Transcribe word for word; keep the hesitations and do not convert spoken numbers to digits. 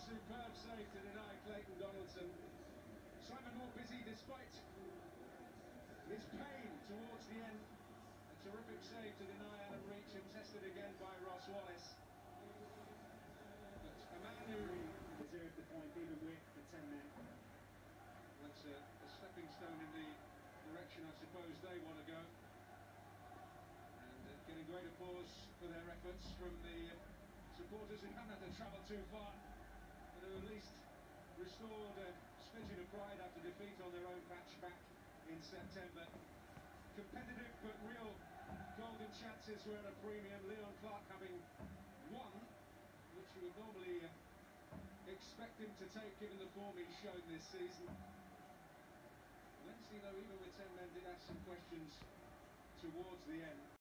superb save to deny Clayton Donaldson. Simon Moore busy despite his pain towards the end. A terrific save to deny Adam Reach, and tested again by Ross Wallace. But a man who deserved the point even with the ten men. That's a, a stepping stone in the direction I suppose they want to go. And uh, getting great applause for their efforts from the uh, supporters who haven't had to travel too far, but who at least restored a smidgen of pride after defeat on their own patch back in September. Competitive but real golden chances were at a premium. Leon Clark having won, which you would normally uh, expect him to take given the form he's shown this season. Wednesday, though, even with ten men, did ask some questions towards the end.